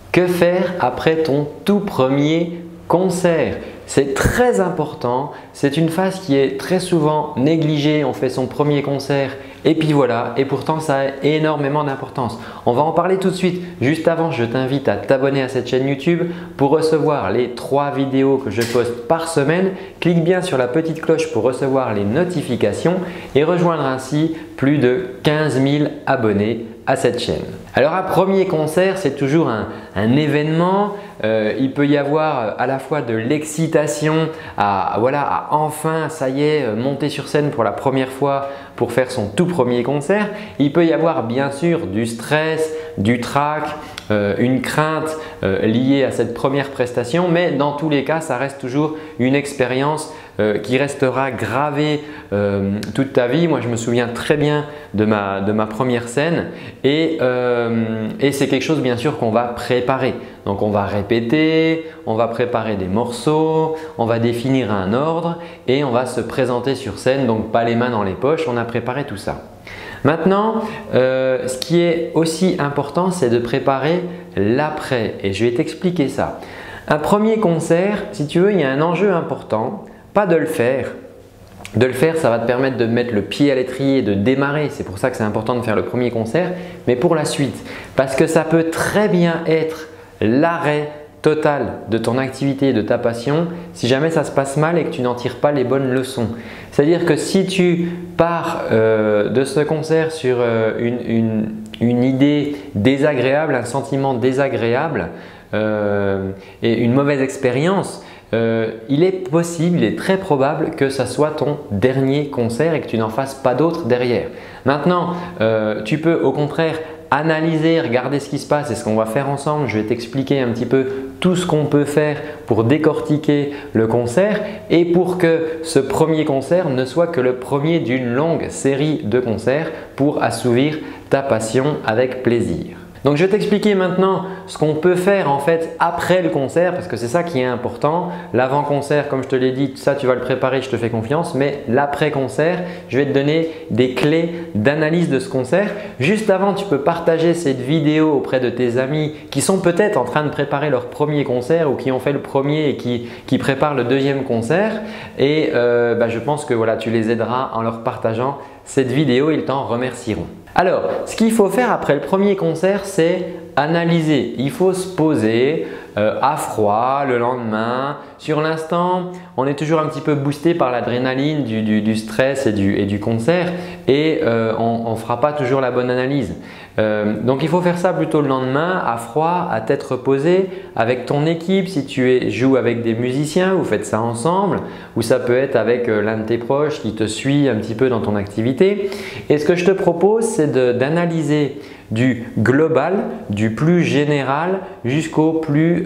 Que faire après ton tout premier concert? C'est très important, c'est une phase qui est très souvent négligée. On fait son premier concert et puis voilà, et pourtant ça a énormément d'importance. On va en parler tout de suite. Juste avant, je t'invite à t'abonner à cette chaîne YouTube pour recevoir les 3 vidéos que je poste par semaine. Clique bien sur la petite cloche pour recevoir les notifications et rejoindre ainsi plus de 15 000 abonnés à cette chaîne. Alors un premier concert, c'est toujours un événement. Il peut y avoir à la fois de l'excitation à enfin, ça y est, monter sur scène pour la première fois pour faire son tout premier concert. Il peut y avoir bien sûr du stress, du trac, une crainte liée à cette première prestation, mais dans tous les cas, ça reste toujours une expérience qui restera gravée toute ta vie. Moi, je me souviens très bien de ma première scène et c'est quelque chose bien sûr qu'on va préparer. Donc, on va répéter, on va préparer des morceaux, on va définir un ordre et on va se présenter sur scène. Donc, pas les mains dans les poches, on a préparé tout ça. Maintenant, ce qui est aussi important, c'est de préparer l'après et je vais t'expliquer ça. Un premier concert, si tu veux, il y a un enjeu important, pas de le faire. De le faire, ça va te permettre de mettre le pied à l'étrier et de démarrer. C'est pour ça que c'est important de faire le premier concert, mais pour la suite. Parce que ça peut très bien être l'arrêt total de ton activité et de ta passion si jamais ça se passe mal et que tu n'en tires pas les bonnes leçons. C'est-à-dire que si tu pars de ce concert sur une idée désagréable, un sentiment désagréable et une mauvaise expérience, il est possible, il est très probable que ça soit ton dernier concert et que tu n'en fasses pas d'autres derrière. Maintenant, tu peux au contraire analyser, regarder ce qui se passe et ce qu'on va faire ensemble. Je vais t'expliquer un petit peu tout ce qu'on peut faire pour décortiquer le concert et pour que ce premier concert ne soit que le premier d'une longue série de concerts pour assouvir ta passion avec plaisir. Donc, je vais t'expliquer maintenant ce qu'on peut faire en fait après le concert parce que c'est ça qui est important. L'avant-concert, comme je te l'ai dit, ça tu vas le préparer, je te fais confiance. Mais l'après-concert, je vais te donner des clés d'analyse de ce concert. Juste avant, tu peux partager cette vidéo auprès de tes amis qui sont peut-être en train de préparer leur premier concert ou qui ont fait le premier et qui préparent le deuxième concert. Et je pense que voilà, tu les aideras en leur partageant cette vidéo, ils t'en remercieront. Alors, ce qu'il faut faire après le premier concert, c'est analyser. Il faut se poser à froid le lendemain. Sur l'instant, on est toujours un petit peu boosté par l'adrénaline du stress et du concert et on ne fera pas toujours la bonne analyse. Donc, il faut faire ça plutôt le lendemain à froid, à tête reposée avec ton équipe. Si tu joues avec des musiciens, vous faites ça ensemble ou ça peut être avec l'un de tes proches qui te suit un petit peu dans ton activité. Et ce que je te propose, c'est d'analyser du global, du plus général jusqu'au plus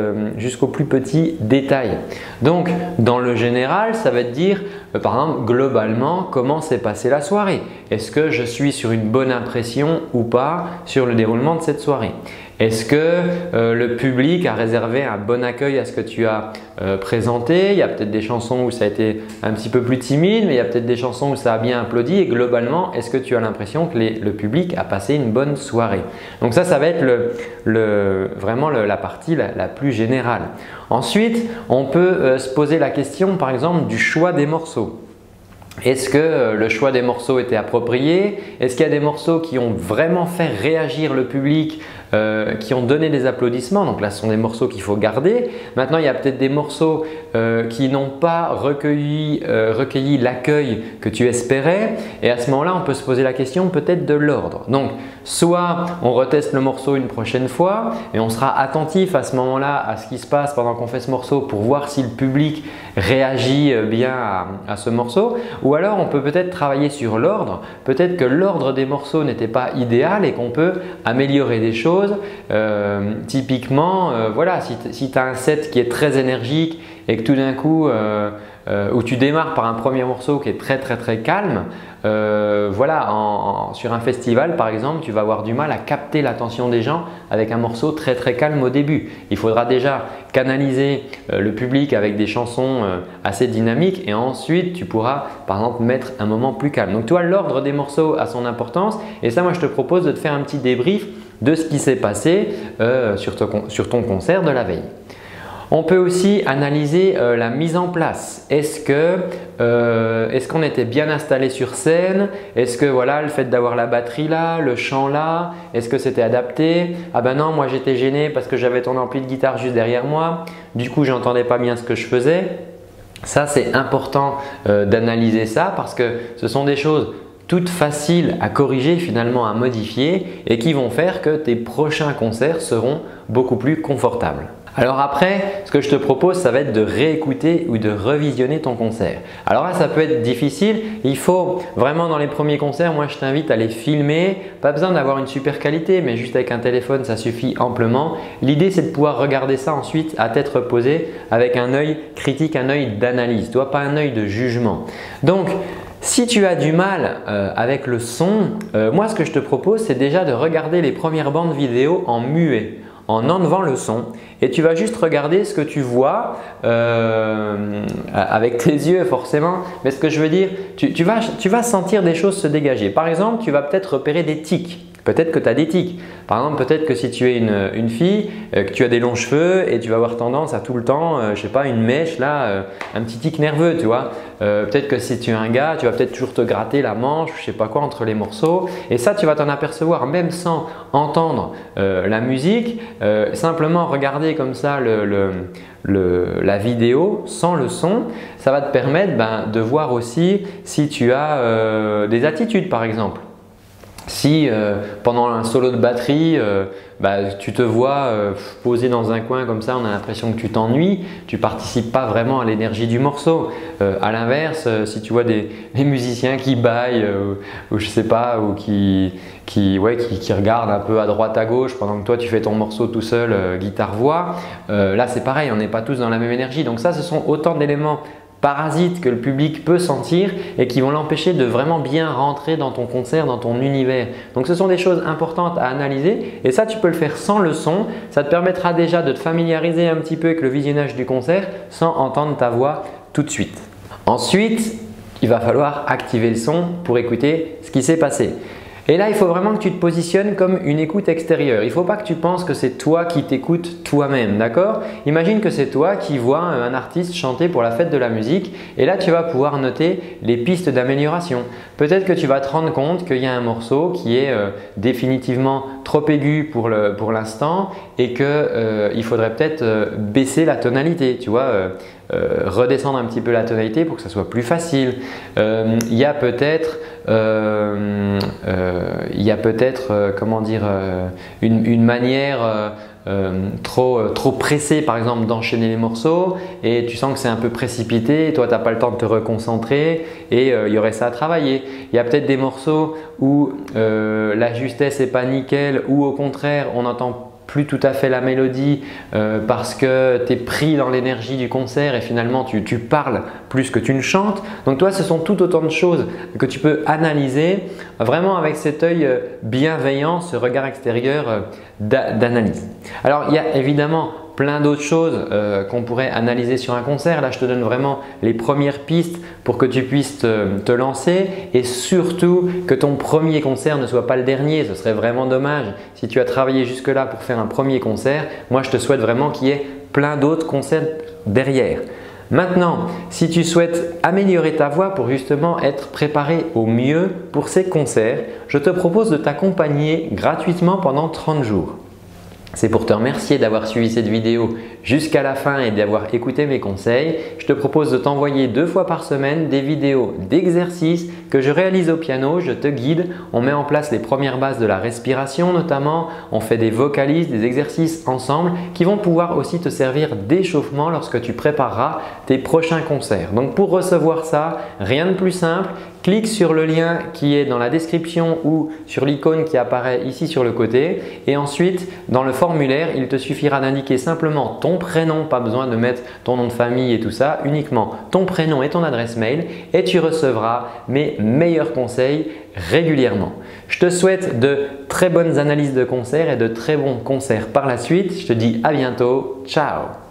petit détail. Donc, dans le général, ça va te dire par exemple globalement comment s'est passée la soirée. Est-ce que je suis sur une bonne impression ou pas sur le déroulement de cette soirée? Est-ce que le public a réservé un bon accueil à ce que tu as présenté? Il y a peut-être des chansons où ça a été un petit peu plus timide, mais il y a peut-être des chansons où ça a bien applaudi. Et globalement, est-ce que tu as l'impression que le public a passé une bonne soirée? Donc ça va être vraiment la partie la plus générale. Ensuite, on peut se poser la question par exemple du choix des morceaux. Est-ce que le choix des morceaux était approprié? Est-ce qu'il y a des morceaux qui ont vraiment fait réagir le public, qui ont donné des applaudissements? Donc là, ce sont des morceaux qu'il faut garder. Maintenant, il y a peut-être des morceaux qui n'ont pas recueilli l'accueil que tu espérais. Et à ce moment-là, on peut se poser la question peut-être de l'ordre. Donc, soit on reteste le morceau une prochaine fois et on sera attentif à ce moment-là à ce qui se passe pendant qu'on fait ce morceau pour voir si le public réagit bien à ce morceau. Ou alors, on peut peut-être travailler sur l'ordre. Peut-être que l'ordre des morceaux n'était pas idéal et qu'on peut améliorer des choses. Typiquement, voilà, si tu as un set qui est très énergique et que tout d'un coup, où tu démarres par un premier morceau qui est très calme, sur un festival par exemple, tu vas avoir du mal à capter l'attention des gens avec un morceau très calme au début. Il faudra déjà canaliser le public avec des chansons assez dynamiques et ensuite tu pourras par exemple mettre un moment plus calme. Donc tu vois, l'ordre des morceaux a son importance et ça, moi je te propose de te faire un petit débrief de ce qui s'est passé sur ton concert de la veille. On peut aussi analyser la mise en place. Est-ce qu'on était bien installé sur scène? Est-ce que voilà, le fait d'avoir la batterie là, le chant là, est-ce que c'était adapté? Ah ben non, moi j'étais gêné parce que j'avais ton ampli de guitare juste derrière moi. Du coup, j'entendais pas bien ce que je faisais. Ça, c'est important d'analyser ça parce que ce sont des choses toutes faciles à corriger, finalement à modifier et qui vont faire que tes prochains concerts seront beaucoup plus confortables. Alors après, ce que je te propose, ça va être de réécouter ou de revisionner ton concert. Alors là, ça peut être difficile. Il faut vraiment dans les premiers concerts, moi je t'invite à les filmer. Pas besoin d'avoir une super qualité, mais juste avec un téléphone, ça suffit amplement. L'idée, c'est de pouvoir regarder ça ensuite à tête reposée avec un œil critique, un œil d'analyse, pas un œil de jugement. Donc, si tu as du mal avec le son, moi ce que je te propose, c'est déjà de regarder les premières bandes vidéo en muet, en enlevant le son, et tu vas juste regarder ce que tu vois avec tes yeux forcément, mais ce que je veux dire, tu vas sentir des choses se dégager. Par exemple, tu vas peut-être repérer des tics. Peut-être que tu as des tics. Par exemple, peut-être que si tu es une fille, que tu as des longs cheveux et tu vas avoir tendance à tout le temps, je sais pas, une mèche là, un petit tic nerveux, tu vois. Peut-être que si tu es un gars, tu vas peut-être toujours te gratter la manche, je sais pas quoi, entre les morceaux. Et ça, tu vas t'en apercevoir même sans entendre la musique. Simplement regarder comme ça la vidéo sans le son, ça va te permettre de voir aussi si tu as des attitudes par exemple. Si pendant un solo de batterie, tu te vois posé dans un coin comme ça, on a l'impression que tu t'ennuies, tu ne participes pas vraiment à l'énergie du morceau. À l'inverse, si tu vois des musiciens qui baillent ou je sais pas, ou qui regardent un peu à droite à gauche pendant que toi tu fais ton morceau tout seul, guitare-voix, là c'est pareil, on n'est pas tous dans la même énergie. Donc ça, ce sont autant d'éléments parasites que le public peut sentir et qui vont l'empêcher de vraiment bien rentrer dans ton concert, dans ton univers. Donc ce sont des choses importantes à analyser et ça tu peux le faire sans le son. Ça te permettra déjà de te familiariser un petit peu avec le visionnage du concert sans entendre ta voix tout de suite. Ensuite, il va falloir activer le son pour écouter ce qui s'est passé. Et là, il faut vraiment que tu te positionnes comme une écoute extérieure. Il ne faut pas que tu penses que c'est toi qui t'écoutes toi-même, d'accord? Imagine que c'est toi qui vois un artiste chanter pour la fête de la musique et là, tu vas pouvoir noter les pistes d'amélioration. Peut-être que tu vas te rendre compte qu'il y a un morceau qui est définitivement trop aigu pour l'instant et qu'il faudrait peut-être baisser la tonalité, tu vois, redescendre un petit peu la tonalité pour que ça soit plus facile. Il y a peut-être comment dire, une manière trop pressée par exemple d'enchaîner les morceaux et tu sens que c'est un peu précipité et toi tu n'as pas le temps de te reconcentrer et il y aurait ça à travailler. Il y a peut-être des morceaux où la justesse n'est pas nickel ou au contraire on n'entend plus tout à fait la mélodie parce que tu es pris dans l'énergie du concert et finalement tu parles plus que tu ne chantes. Donc toi, ce sont tout autant de choses que tu peux analyser vraiment avec cet œil bienveillant, ce regard extérieur d'analyse. Alors, il y a évidemment plein d'autres choses qu'on pourrait analyser sur un concert. Là, je te donne vraiment les premières pistes pour que tu puisses te lancer et surtout que ton premier concert ne soit pas le dernier. Ce serait vraiment dommage si tu as travaillé jusque-là pour faire un premier concert. Moi, je te souhaite vraiment qu'il y ait plein d'autres concerts derrière. Maintenant, si tu souhaites améliorer ta voix pour justement être préparé au mieux pour ces concerts, je te propose de t'accompagner gratuitement pendant 30 jours. C'est pour te remercier d'avoir suivi cette vidéo jusqu'à la fin et d'avoir écouté mes conseils. Je te propose de t'envoyer 2 fois par semaine des vidéos d'exercices que je réalise au piano, je te guide. On met en place les premières bases de la respiration notamment. On fait des vocalises, des exercices ensemble qui vont pouvoir aussi te servir d'échauffement lorsque tu prépareras tes prochains concerts. Donc pour recevoir ça, rien de plus simple. Clique sur le lien qui est dans la description ou sur l'icône qui apparaît ici sur le côté et ensuite dans le formulaire, il te suffira d'indiquer simplement ton prénom, pas besoin de mettre ton nom de famille et tout ça, uniquement ton prénom et ton adresse mail et tu recevras mes meilleurs conseils régulièrement. Je te souhaite de très bonnes analyses de concerts et de très bons concerts par la suite. Je te dis à bientôt. Ciao!